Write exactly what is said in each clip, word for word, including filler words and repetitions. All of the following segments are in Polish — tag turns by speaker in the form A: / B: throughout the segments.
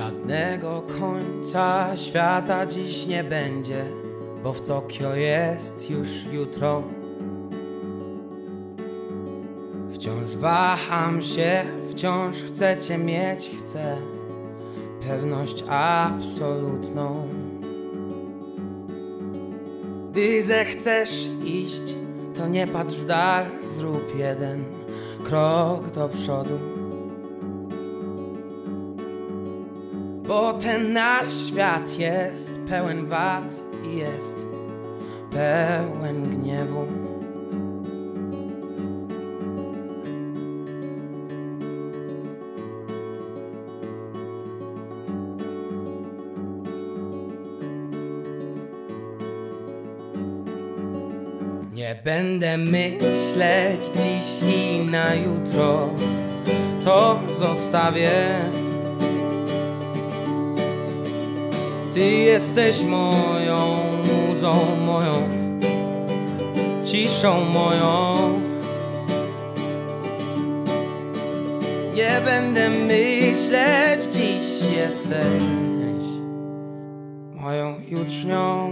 A: Żadnego końca świata dziś nie będzie, bo w Tokio jest już jutro. Wciąż waham się, wciąż chcę cię mieć, chcę pewność absolutną. Gdy zechcesz iść, to nie patrz w dal, zrób jeden krok do przodu. Bo ten nasz świat jest pełen wad i jest pełen gniewu. Nie będę myśleć dziś i na jutro, to zostawię. Ty jesteś moją muzą, moją ciszą moją. Nie będę myśleć dziś, jesteś moją jutrznią.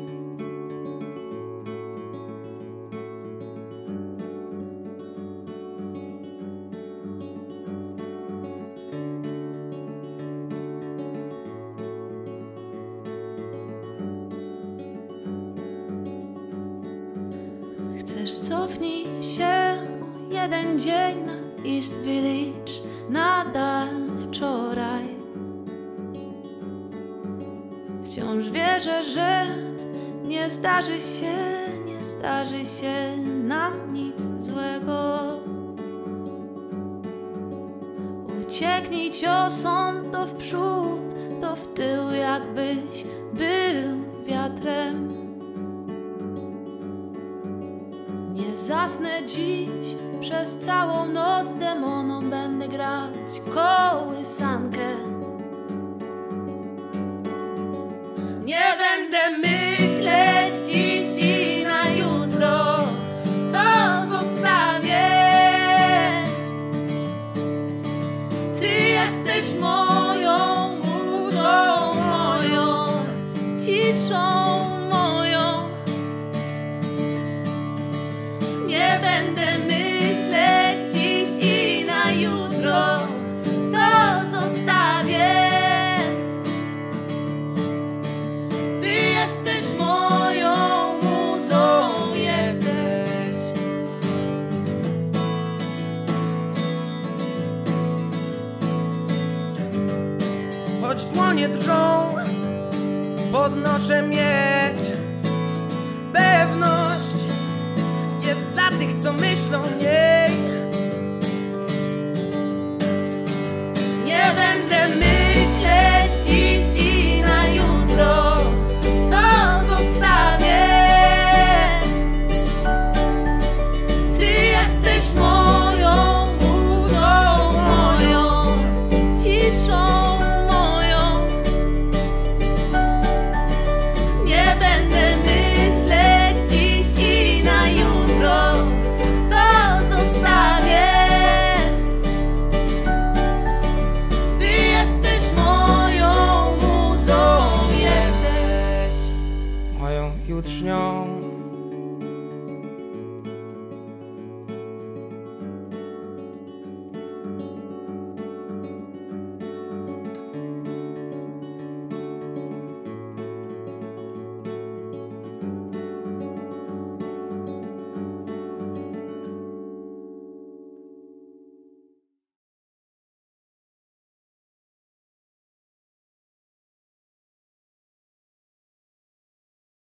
B: Chcesz, cofnij się o jeden dzień na East Village, nadal wczoraj. Wciąż wierzę, że nie zdarzy się, nie zdarzy się nam nic złego. Ucieknij ciosą to w przód, to w tył, jakbyś był wiatrem. Nie zasnę dziś, przez całą noc demonom będę grać kołysankę. Nie będę myśleć dziś i na jutro, to zostawię. Ty jesteś moją muzą, moją ciszą. Nie będę myśleć dziś i na jutro, to zostawię. Ty jesteś moją muzą, jesteś.
A: Choć dłonie drżą, podnoszę miecz. Pewność jest dla tych, co myślą nie.